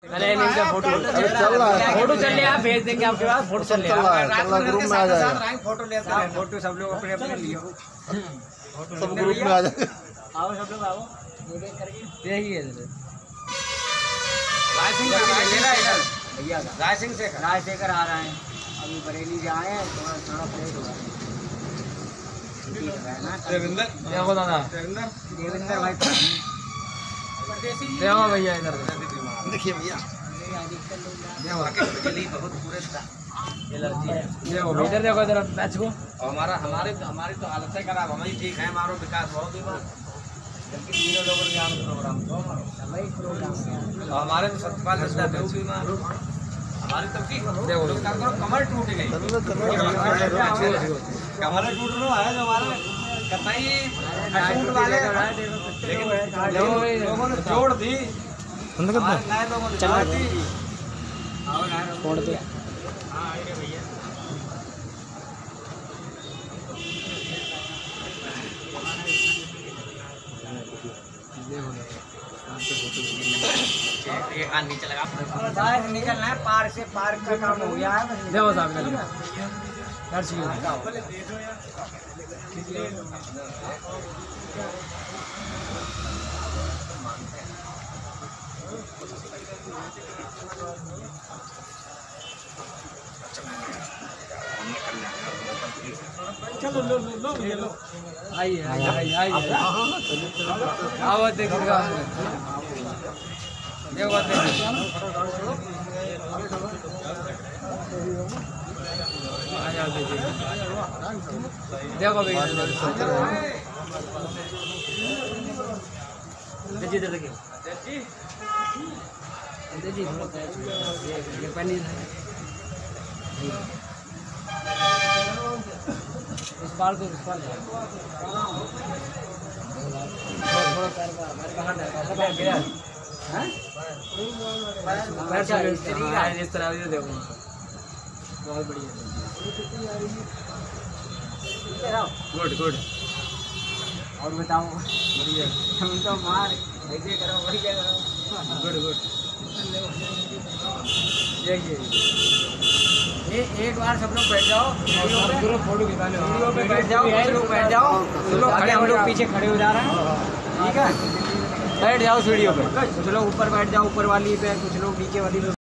Photo चल रहा है, भेज देंगे आपके पास। फोटो चल रहा है, ग्रुप में आ जाएगा। फोटो लेते हैं, फोटो सब लोग अपने अपने लियो, सब ग्रुप में आ जाएगा। आओ सब लोग आओ, देखिए राजशेखर आ रहे हैं, अभी बरेली से आए हैं, थोड़ा प्लेट हुआ देखो दादा, देवेंद्र भाई देखो भैया, इधर देखिए भैया, देखो इधर देखो, इधर मैच को। हमारी तो हालत है खराब, हमारी ठीक है, हमारा विकास बहुत ही हमारे तो सतपाल हमारी तब की कमर टूट गई, कमर टूट रहा है जो हमारा कतई वाले, लेकिन लोगों ने जोड़ दी, नए लोगों ने जोड़ दी, छोड़ दे। नीचे लगा निकलना है, पार्क से पार्क का काम हो गया है। देखो साहब चलो लो आइए आइए आओ, देखिएगा देखो देखो भैया, देखिए इस बार को इस तरह देखो, बहुत बढ़िया, गुड। और बताओ, हम तो मार ऐसे करो, वही करो, गुड। देखिए एक बार सब लोग बैठ जाओ, फोटो खिंचाने, वीडियो पे बैठ जाओ, कुछ लोग बैठ जाओ, कुछ लोग खड़े, हम लोग पीछे खड़े हो जा रहे हैं, ठीक है, बैठ जाओ वीडियो पे, कुछ लोग ऊपर बैठ जाओ, ऊपर वाली पे, कुछ लोग नीचे वाली पे।